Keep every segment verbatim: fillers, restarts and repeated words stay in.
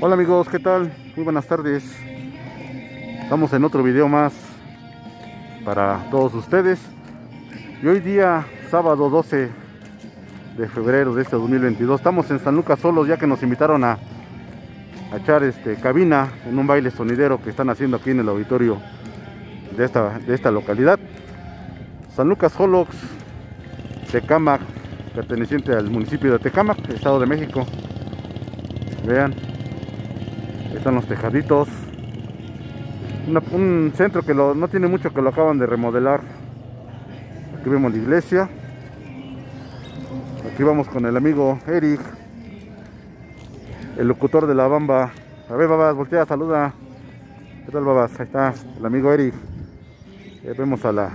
Hola amigos, ¿qué tal? Muy buenas tardes. Estamos en otro video más para todos ustedes. Y hoy día, sábado doce de febrero de este dos mil veintidós, estamos en San Lucas solos, ya que nos invitaron a, a echar este, cabina en un baile sonidero que están haciendo aquí en el auditorio de esta, de esta localidad. San Lucas Holox, Tecámac, perteneciente al municipio de Tecámac, Estado de México. Vean, están los tejaditos. Una, un centro que lo, no tiene mucho que lo acaban de remodelar. Aquí vemos la iglesia. Aquí vamos con el amigo Eric, el locutor de la bamba. A ver, Babas, voltea, saluda. ¿Qué tal, Babas? Ahí está el amigo Eric. Ya vemos a la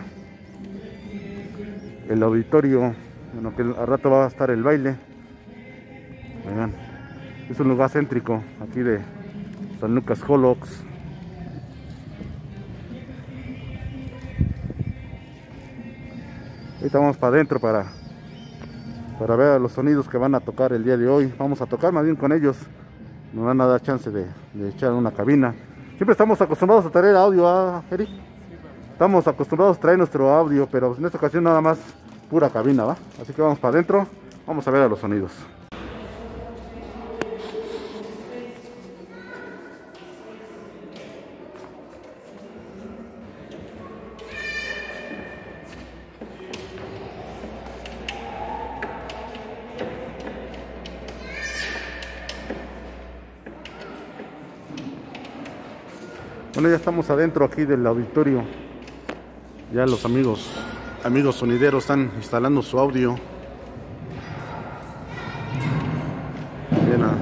el auditorio. Bueno, que al rato va a estar el baile. Vean, es un lugar céntrico aquí de San Lucas Holox. Ahorita vamos para adentro para para ver los sonidos que van a tocar el día de hoy. Vamos a tocar más bien con ellos. Nos van a dar chance de, de echar una cabina. Siempre estamos acostumbrados a traer audio, ¿ah, Eric? Estamos acostumbrados a traer nuestro audio, pero en esta ocasión nada más pura cabina, ¿va? Así que vamos para adentro. Vamos a ver a los sonidos. Bueno, ya estamos adentro aquí del auditorio. Ya los amigos amigos sonideros están instalando su audio. Bien, ah.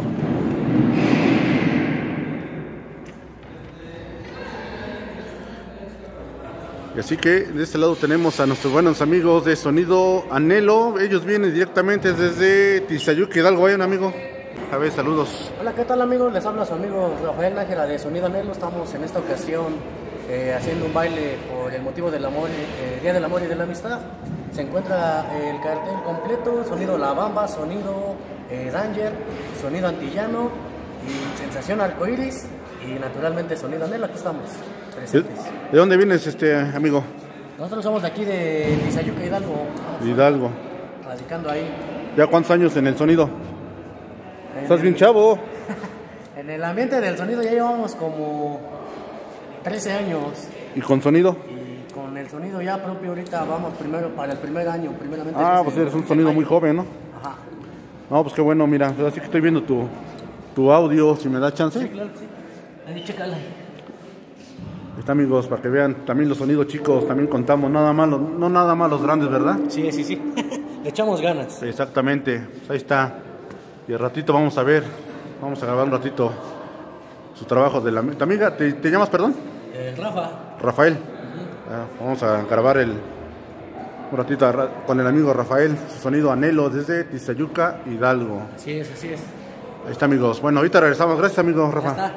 Y así que de este lado tenemos a nuestros buenos amigos de Sonido Anhelo. Ellos vienen directamente desde Tizayuca, Hidalgo. ¿Hay un amigo? A ver, saludos. Hola, ¿qué tal amigos? Les habla su amigo Rafael Nájera de Sonido Anhelo. Estamos en esta ocasión eh, haciendo un baile por el motivo del amor, eh, Día del Amor y de la Amistad. Se encuentra el cartel completo: Sonido La Bamba, Sonido eh, Danger, Sonido Antillano y Sensación Arcoiris y naturalmente Sonido Anhelo. Aquí estamos presentes. ¿De, ¿De dónde vienes, este amigo? Nosotros somos de aquí de Tizayuca, Hidalgo. Hidalgo. Radicando ahí. ¿Ya cuántos años en el sonido? En Estás el, bien chavo. En el ambiente del sonido ya llevamos como trece años. ¿Y con sonido? Y con el sonido ya propio ahorita vamos primero para el primer año, primeramente. Ah, pues eres un sonido muy joven, ¿no? Ajá. No, pues qué bueno, mira, así que estoy viendo tu, tu audio, si me da chance. Sí, claro que sí. Ahí, chécala. Está, amigos, para que vean también los sonidos chicos, también contamos, nada más, los, no nada más los grandes, ¿verdad? Sí, sí, sí. Le echamos ganas. Exactamente, pues ahí está. Y al ratito vamos a ver, vamos a grabar un ratito su trabajo de la... ¿Tu amiga? ¿Te, te llamas, perdón? Eh, Rafa. Rafael. Uh-huh. Ah, vamos a grabar el un ratito con el amigo Rafael, su Sonido Anhelo desde Tizayuca, Hidalgo. Así es, así es. Ahí está, amigos. Bueno, ahorita regresamos. Gracias, amigo Rafa. Ya está.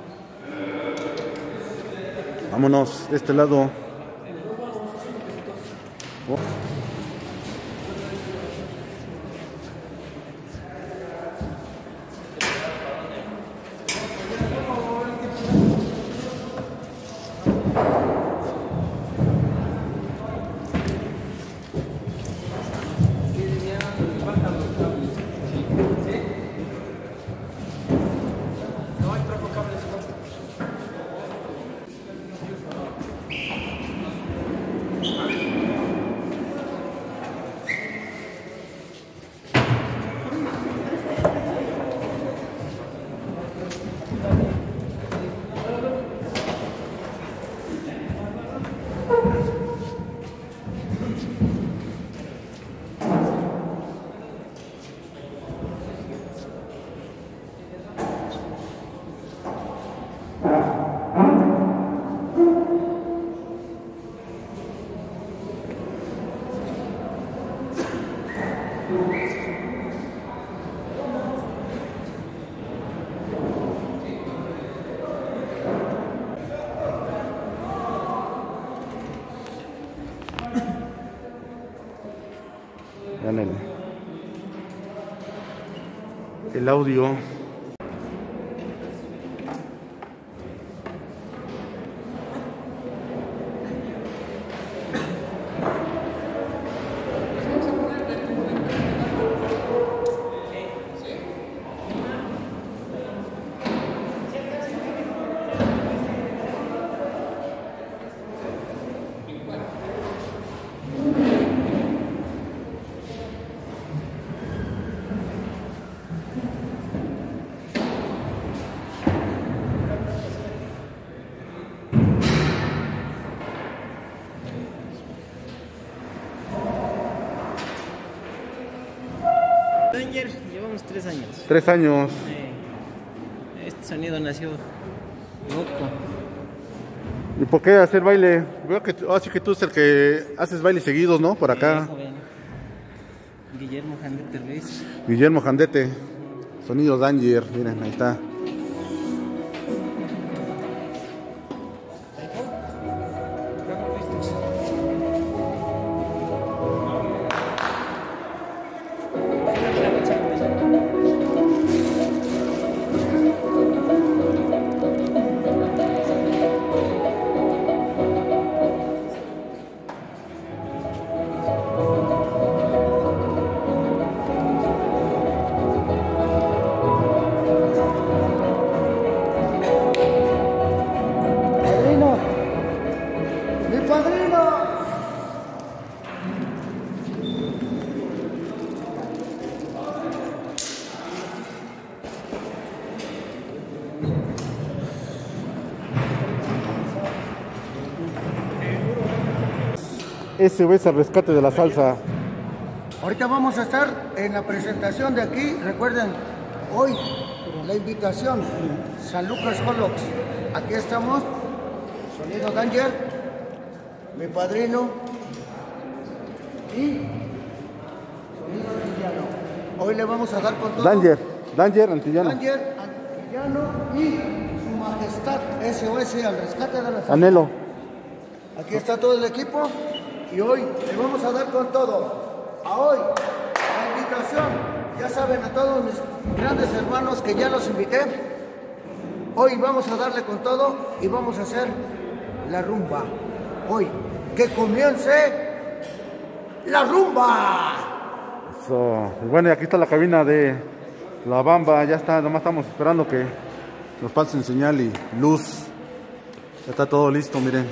Vámonos de este lado. Oh. Vean el, el audio. tres años. Tres años. Eh, este sonido nació loco. ¿Y por qué hacer baile? Veo que así que tú es el que haces bailes seguidos, ¿no? Por acá. Sí, joven. Guillermo Jandete Ruiz. Guillermo Jandete. Sonido Danger, miren, ahí está. Ese es el rescate de la salsa. Ahorita vamos a estar en la presentación de aquí. Recuerden, hoy la invitación, San Lucas Holox. Aquí estamos, Sonido Danger, mi padrino y Sonido Antillano. Hoy le vamos a dar con todo. Danger, Danger Antillano. Danger Antillano y su majestad S O S al rescate de la salsa. Anhelo. Aquí está todo el equipo y hoy le vamos a dar con todo. A hoy, la invitación, ya saben, a todos mis grandes hermanos que ya los invité. Hoy vamos a darle con todo y vamos a hacer la rumba. Hoy, que comience la rumba. So, bueno, y aquí está la cabina de La Bamba. Ya está, nomás estamos esperando que nos pasen señal y luz. Ya está todo listo, miren.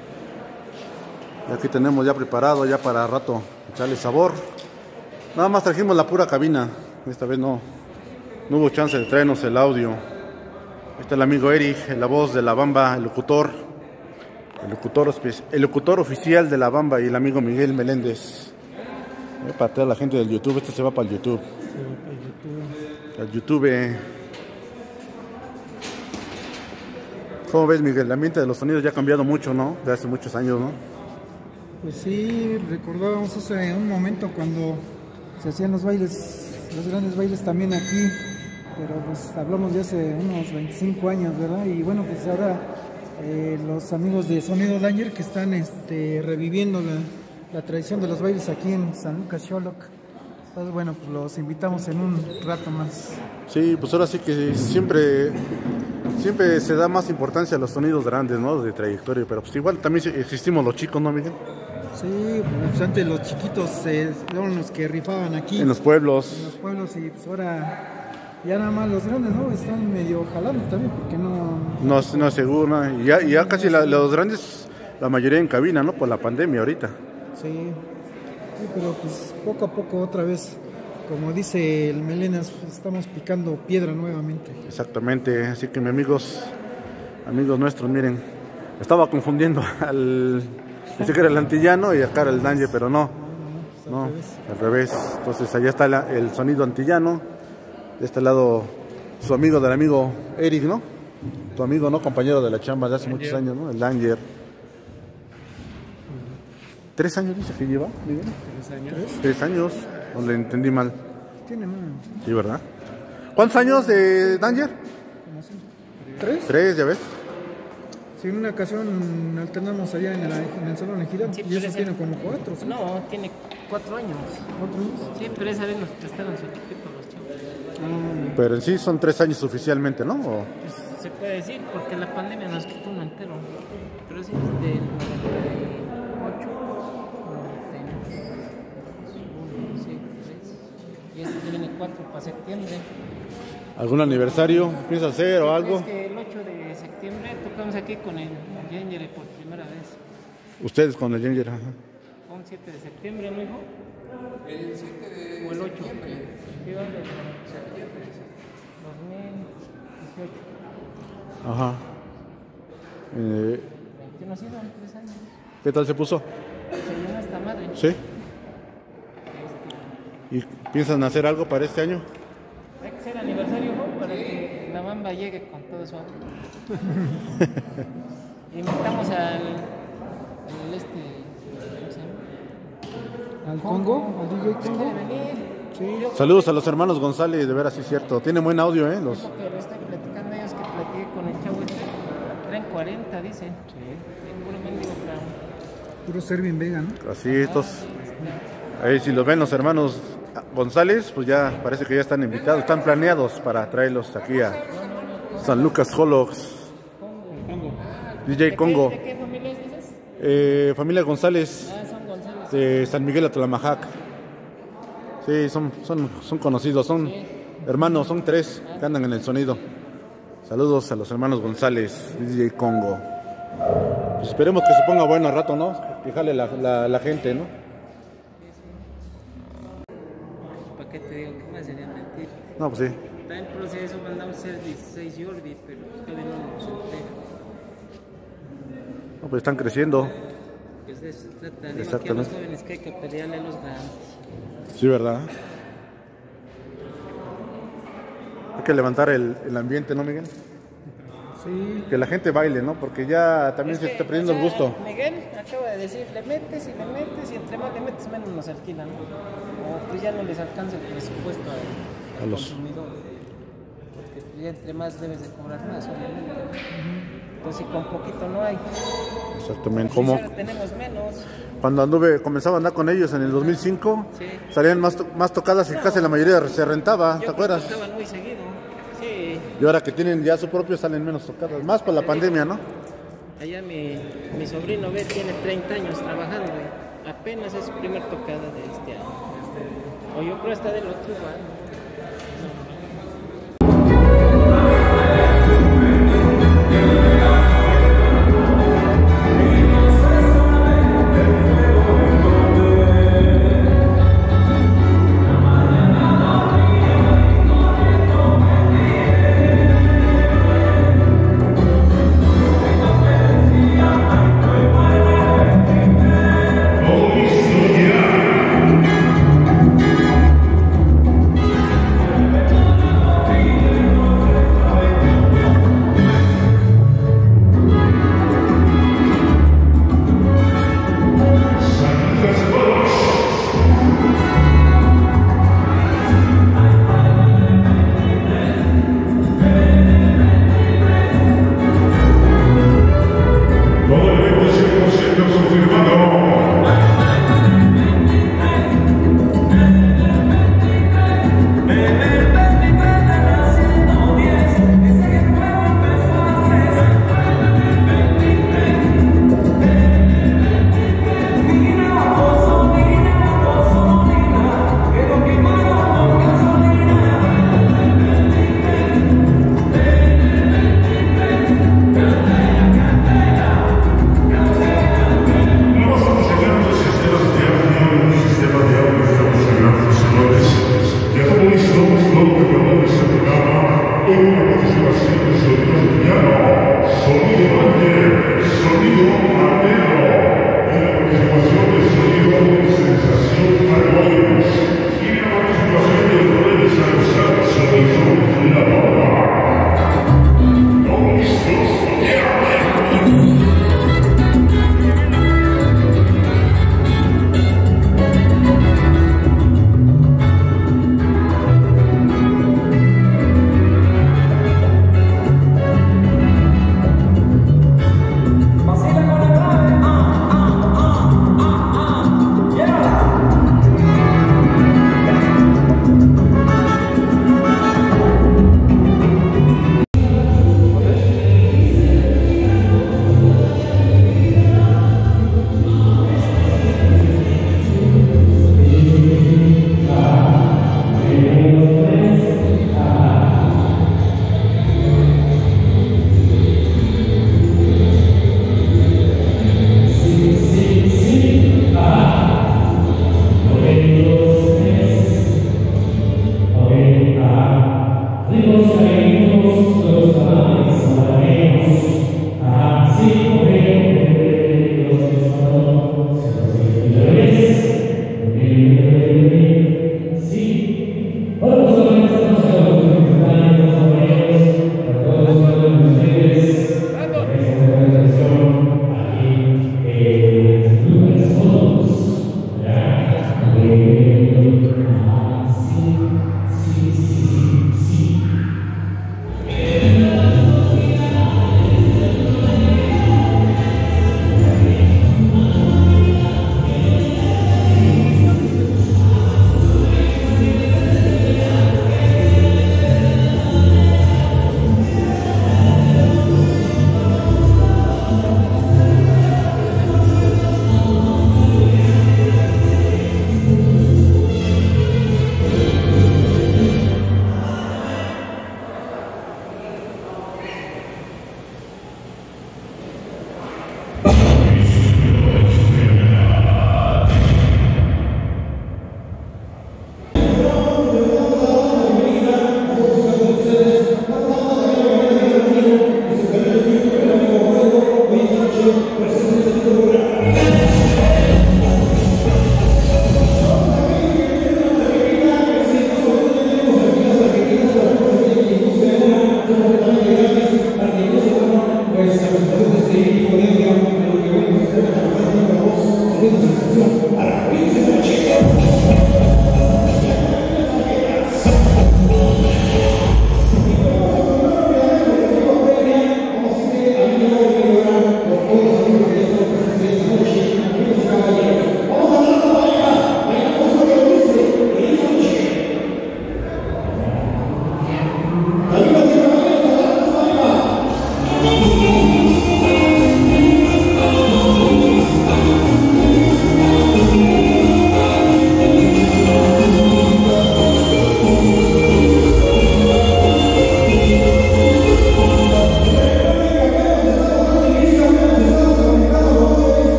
Y aquí tenemos ya preparado ya para rato echarle sabor. Nada más trajimos la pura cabina. Esta vez no, no hubo chance de traernos el audio. Este es el amigo Eric, la voz de La Bamba, el locutor. El locutor, el locutor oficial de La Bamba y el amigo Miguel Meléndez. Eh, para toda la gente del YouTube, este se va para el YouTube. Se va para el YouTube. El YouTube. ¿Cómo ves, Miguel? El ambiente de los sonidos ya ha cambiado mucho, ¿no? De hace muchos años, ¿no? Pues sí, recordábamos hace un momento cuando se hacían los bailes, los grandes bailes también aquí, pero pues hablamos de hace unos veinticinco años, ¿verdad? Y bueno, pues ahora eh, los amigos de Sonido Danger que están este, reviviendo la, la tradición de los bailes aquí en San Lucas Xoloc. Entonces bueno, pues los invitamos en un rato más. Sí, pues ahora sí que siempre, siempre se da más importancia a los sonidos grandes, ¿no? De trayectoria, pero pues igual también existimos los chicos, ¿no, Miguel? Sí, pues antes los chiquitos eh, eran los que rifaban aquí. En los pueblos. En los pueblos y pues ahora ya nada más los grandes, ¿no? Están medio jalando también porque no... No, no es seguro, ¿no? Y ya, y ya casi la, los grandes, la mayoría en cabina, ¿no? Por la pandemia ahorita. Sí, sí, pero pues poco a poco otra vez, como dice el Melenas, pues, estamos picando piedra nuevamente. Exactamente, así que mis amigos, amigos nuestros, miren, estaba confundiendo al... Pensé que era el antillano y acá era el Danger, pero no, no, no, al revés. Entonces allá está la, el sonido antillano, de este lado su amigo del amigo Eric, ¿no? Tu amigo, ¿no? Compañero de la chamba de hace muchos años, ¿no? El Danger. ¿Tres años dice que lleva, Miguel? ¿Tres años? Tres años, no le entendí mal. Tiene más. Sí, ¿verdad? ¿Cuántos años de Danger? Como cinco. ¿Tres? Tres, ya ves. Sí, en una ocasión alternamos allá en el, en el salón Ejidal, Sí, y eso pero tiene ese- como cuatro, ¿sí? No, tiene cuatro años. ¿Cuatro años? Sí, pero esa vez nos prestaron su equipito los chavos. Pero en sí son tres años oficialmente, ¿no? ¿O? Pues se puede decir, porque la pandemia nos quitó uno entero. Pero sí, desde el noventa y ocho, noventa y nueve, uno, sí, tres. Y este viene cuatro para septiembre. ¿Algún aniversario piensa hacer o algo? Es que el ocho de septiembre tocamos aquí con el Danger por primera vez. Ustedes con el Danger, ajá. Un siete de septiembre, ¿no, hijo? El siete de o el ocho. Septiembre. ¿Qué dónde? dos mil dieciocho. Ajá. Eh, veintiuno, sí, son tres años. ¿Qué tal se puso? Se llama esta madre. ¿Sí? ¿Y piensan hacer algo para este año? Bamba llegue con todo su amor. Invitamos al, al este, ¿cómo se llama? ¿Al Congo? ¿Al D J ¿Quiere Congo? venir? Sí. Saludos a los hermanos González, de veras sí es cierto. Tiene buen audio, ¿eh? Los... Lo que le estoy platicando a ellos que platiqué con el chavo este. Traen cuarenta, dicen. Sí. Puro mendigo plan. Puro Servin Vega, ¿no? Así, estos... Ahí si los ven los hermanos González, pues ya parece que ya están invitados, están planeados para traerlos aquí a San Lucas Holox. D J Congo. ¿De qué familia es, dices? Eh, familia González, Ah, son González. de San Miguel Atlamajac. Sí, son, son, son conocidos, son hermanos, son tres que andan en el sonido. Saludos a los hermanos González, D J Congo. Pues esperemos que se ponga bueno al rato, ¿no? Que jale la, la, la gente, ¿no? ¿Para qué te digo? ¿Qué más sería mentir? No, pues sí. Está en proceso, mandamos a ser dieciséis Jordi, pero todavía no nos entrega. No, pues están creciendo. Pues de eso se trata, anima que a los Exactamente. jóvenes que hay que pelearle a los grandes. Sí, ¿verdad? Hay que levantar el, el ambiente, ¿no, Miguel? Sí. Que la gente baile, ¿no? Porque ya también Es se que, está perdiendo o el sea, gusto. Miguel acaba de decir, le metes y le metes y entre más le metes menos nos alquilan, ¿no? O pues ya no les alcanza el presupuesto al, A al los- consumidor. Porque pues, ya entre más debes de cobrar más, obviamente. Entonces si con poquito no hay. Exactamente. Si Como ahora tenemos menos. cuando anduve, comenzaba a andar con ellos en el dos mil cinco, Sí. salían más, to- más tocadas y casi la mayoría se rentaba, ¿te Yo acuerdas? tocaban muy seguido. Sí. Y ahora que tienen ya su propio salen menos tocadas, más por la pandemia, ¿no? Allá mi, mi sobrino B tiene treinta años trabajando. Y apenas es su primer tocada de este año. O yo creo hasta del otro igual.